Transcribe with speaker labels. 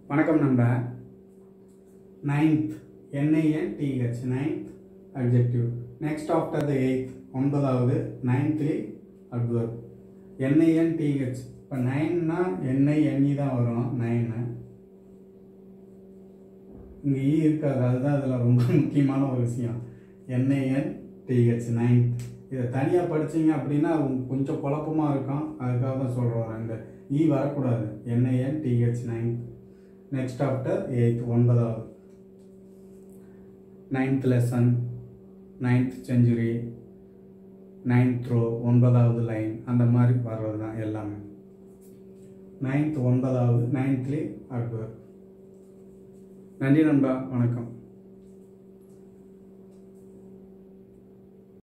Speaker 1: வணக்கம் நண்பா. 9th NINTH 9th adjective. Next after the 8th ஒன்பதாவது 9thly adverb. NINTH இப்போ 9னா NINE தான் வரும். 9 இங்கே ஈ இருக்காது, அதுதான் அதில் ரொம்ப முக்கியமான ஒரு விஷயம். NINTH 9th. இதை தனியாக படிச்சிங்க அப்படின்னா கொஞ்சம் குழப்பமாக இருக்கும், அதுக்காக தான் சொல்கிறோம். இந்த ஈ வரக்கூடாது. NINTH 9th. Next after 8th ஒன்பதாவது. 9th lesson, 9th century, 9th row ஒன்பதாவது லைன், அந்த மாதிரி வர்றது தான் எல்லாமே. 9th ஒன்பதாவது 9thly adverb. நன்றி நண்பா, வணக்கம்.